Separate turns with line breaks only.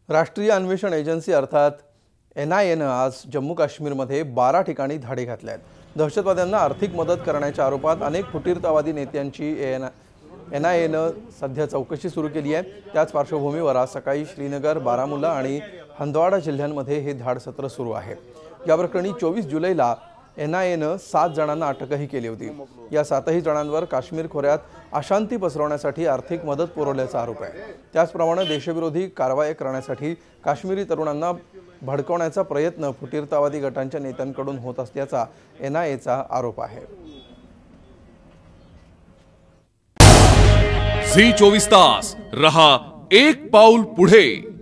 राष्ट्रीय अन्वेषण एजन्सी अर्थात NIAनं आज जम्मू काश्मीरमध्ये 12 ठिकाणी धाडी घातल्या आहेत। दहशतवाद्यांना आर्थिक मदत करण्याच्या आरोपात अनेक फुटीरतावादी नेत्यांची NIAनं सध्या चौकशी सुरू केली आहे। त्याच पार्श्वभूमीवर आज सकाळी श्रीनगर, बारामुल्ला आणि हंदवाड़ा जिल्ह्यांमध्ये हे धाड सत्र सुरू आहे। या प्रकरणी 24 जुलैला NIAनं 7 जणांना अटकही केली होती। या 7ही जणांवर काश्मीर खोऱ्यात अशांती पसरवण्यासाठी आर्थिक मदत पुरवल्याचा आरोप आहे। त्याचप्रमाणे देशविरोधी कारवाई करण्यासाठी काश्मीरी तरुणांना भडकवण्याचा प्रयत्न फुटीरतावादी गटांच्या नेत्यांकडून होत असल्याचा NIAचा आरोप आहे।
झी 24 तास रहा एक पाऊल पुढे।